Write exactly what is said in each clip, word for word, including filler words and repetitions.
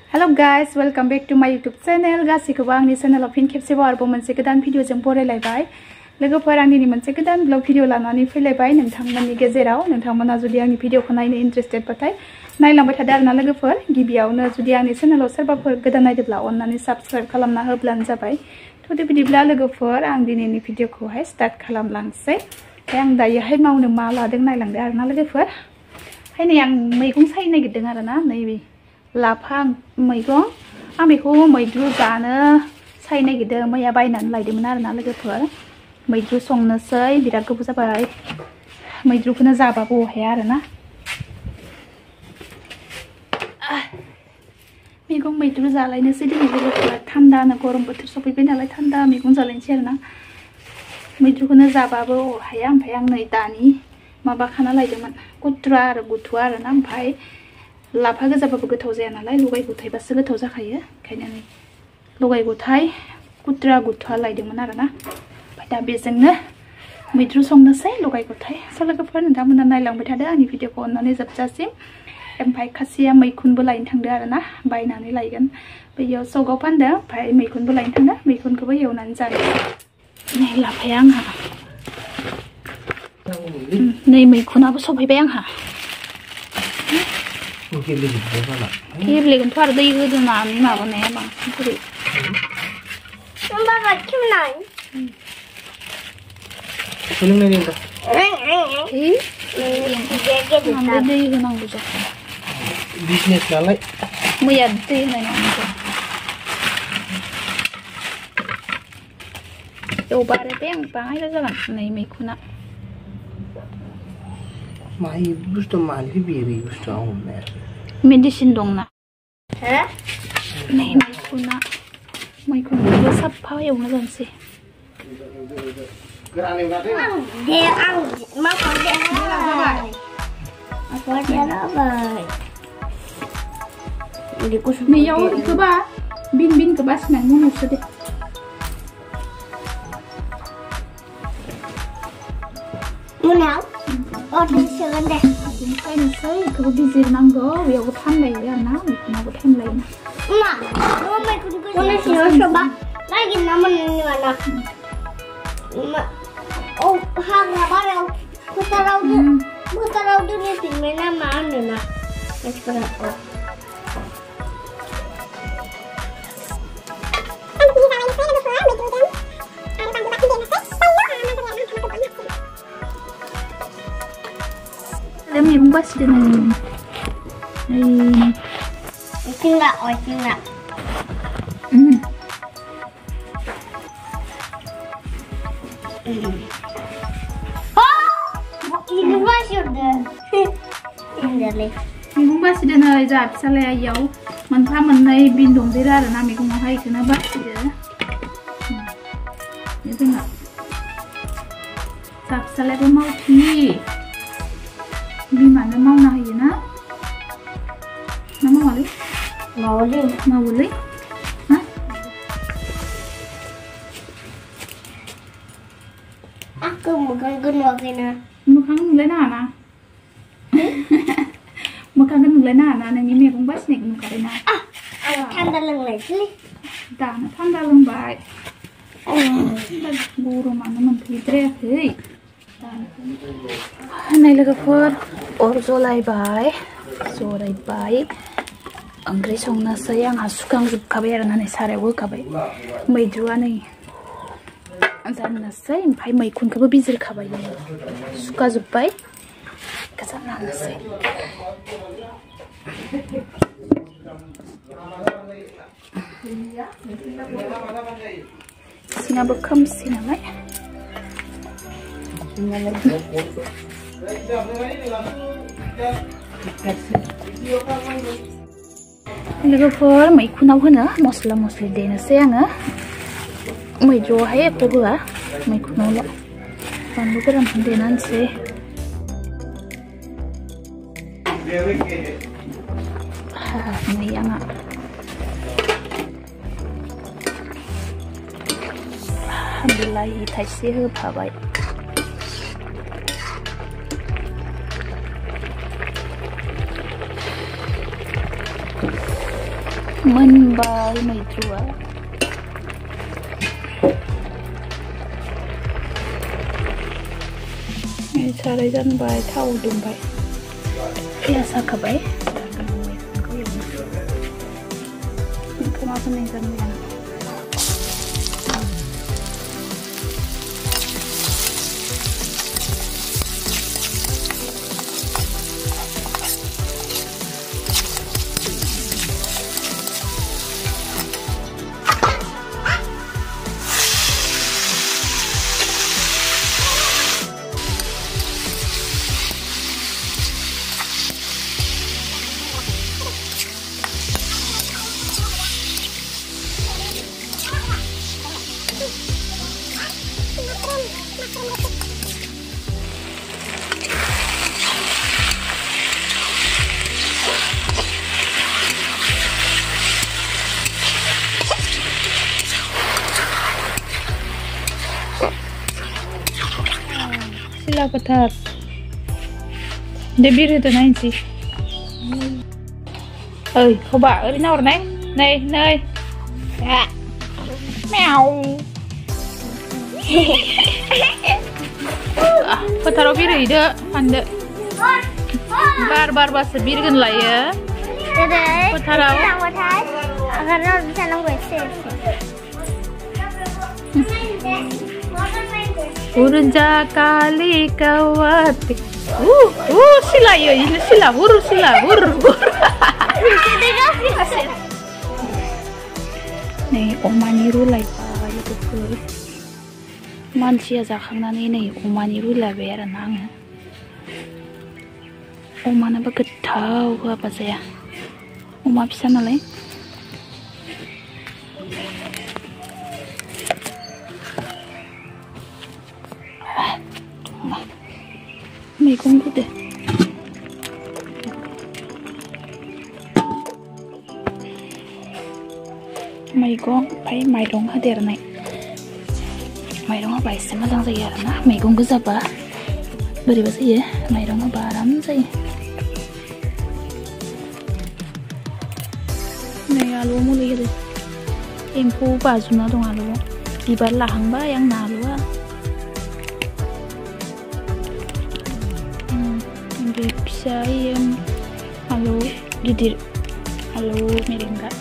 Hello guys, welcome back to my YouTube channel. गासिखौबो आंनि चेनेलाव फिन खेबसेबाव आरोबाव मोनसे गोदान भिडिअजों बरायलायबाय। लोगोफोर आं दिनै मोनसे गोदान ब्लग भिडिअ लानानै फैलायबाय नोंथांमोननि गेजेराव। नोंथांमोना जुदि आंनि भिडिअखौ नायनो इन्ट्रेस्टेड बाथाय नायलांबाय थादो आरोना लोगोफोर। गिबियावनो जुदि आंनि चेनेलाव सोरबाफोर गोदान नायदोब्ला अन्नानै साबस्क्राइब खालामना होब्लानो जाबाय। थ' बिदिब्ला लोगोफोर आं दिनैनि भिडिअखौहाय स्टार्ट खालामलांसै। ओमफ्राय आं दायोहाय मावनो मा लादों नायलांदो आरोना लोगोफोर। ओमफ्राय नै आं मैगं सायनो नागिरदों आरोना नैबे लाफा मैगं आं बेखौ मैद्रु जानो सायनो नागिरदों। मैया बायनानै लायदोंमोन आरोना लोगोफोर। मैद्रु संनोसै बिराद गोबाव जाबाय मैद्रुखौनो जाबाबो अहाया आरोना। मैगं मैद्रु जालायनोसै दिनै लोगोफोर। थान्दानो गरम बोथोर सफैबाय नालाय थान्दा मैगं जालायनोसै आरोना। मैद्रुखौनो जाबाबो अहाया। ओमफ्राय आं नै दानि माबा खाना लायदोंमोन कुट्रा आरो गुथुवा आरोना। ओमफ्राय लाफा गोजाबाबो गोथाव जाया नालाय लगाय गथायबासो गोथाव जाखायो। ओंखायनो नै लगाय गथाय कुट्रा गुथुवा लायदोंमोन आरोना। ओमफ्राय दा बेजोंनो मैद्रु संनोसै लगाय गथाय। स' लोगोफोर नोंथांमोना नायलांबाय थादो आंनि भिडिअखौ अननानै जोबजासिम। ओमफ्राय खासिया मैखुनबो लायनो थांदो आरोना बायनानै लायगोन बेयाव सगाव फानदों। ओमफ्राय मैखुनबो लायनो थांदो मैखुनखौबो एवनानै जानो। नै लाफाया आंहा नै मैखुनाबो सफैबाय आंहा। गेब्लेगोनथ' आरो दै होदोंनानै माबानाया बांसिन बोरै दै होनांगौ जाखो बिजनेस नालाय मैया दै होनाय नङा एवबा आरो बे आं बाङायल' जागोन नै मैखुना माइ बुस्थु मानि बेरे बुस्थु मेडिसिन दंना नै मैखुना मैखुनखौबो साफा एवना जानोसै। नैयाव बेखौबा बिन बिनखौ बासिनानै उनावसो दे उनाव अदोंसोगोन दे सायनोसै बेखौबो बिजिरनांगौ बेयावबो टाइम लायो आरोना मैखुनावबो टाइम लायो। मा मैखुनखौ सिङाव सोबा नागिरना मोननाय नङाना। औ हाग्रा बारियाव फोथाराव फोथाराव दोनफिनबाय ना मा होनोना मानसिफोरा। मैगं बासिदों tinggal oh tinggal hmm oh ini masih udah ini deh मैगं बासिदों नै जा फिसालाया इयाव मोनफा मोननै बिन दंदेरो आरोना मैगङावहाय बेखौनो बासिदो। जोंहा जा फिसालायाबो मावथि बिमानो मावना होयो ना ना मावालै मावलै मावोलै ना aku bukan gunungnya मोखां नुलाय नाङा ना मोखांखौ नुलाय नाङा ना नोंनि मैगं बासिनायखौ नुखाबाय ना थान्दा लोंलायसै दानो थान्दा लोंबाय गरमानो मोनफैद्रायाखै। नै लोगोफोर अर जलायबाय जरायबाय ओंख्रि संनोसै आंहा सुखांजोबखाबाय आरोना नै सारायाव होखाबाय मैद्रुआ नै जानोसै। ओमफ्राय मैखुनखौबो बिजिरखाबाय सुखाजोबबाय गोजान लानोसै। सिङाबो खोमसि नालाय लोगोफोर मैखुनाव होनो मस्ला मस्लि देनोसै आङो। मैद्रुआवहाय एख' होआ मैखुनावल' बानलु गोरानखौनो देना होनोसै। नै आंहा बिलाहि थाइसे होफाबाय Moनबाय मैद्रुआ साराय जानबाय थाव दुंबाय पियाज हाखाबाय ओंखामा फोनाय जानबाय आं Sila petat. Để biết rồi từ nay gì? Ơi, không bà ở đi nào rồi này? Này, nơi. À. Mèo. Petat biết rồi đó, anh đó. Bar bar bahasa bir kan lah ya. Petat apa? Karena bisa nunggu sih. Urja kali kawati. Uh, uh, sila yo, ini sila, hur, sila, hur, hur. Nih, oma niru lagi pak, itu tuh. Manusia zakhangna nih, oma niru lagi ya nang. Oma napa getau apa saya? Oma bisa nolai? मैगं होदो मैगं ओमफ्राय माइरं होदेरनाय माइरं होबा एसे मोजां जायो आरोना मैगं गोजाबा बोरैबा जायो माइरं होबा आराम जायो नै आलुआव मुलि होदो एम्फौ बाजुमना दं आलुआव बिबार लाहांबाय आंना आलुआ bisa yang alu gidir alu merengga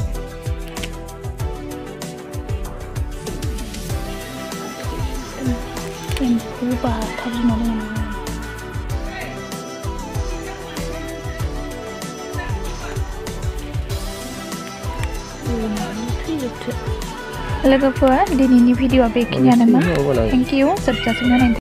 yang berubah tapi mau Lagu apa? Di ini video begini nama. Thank you. Subscribe channel.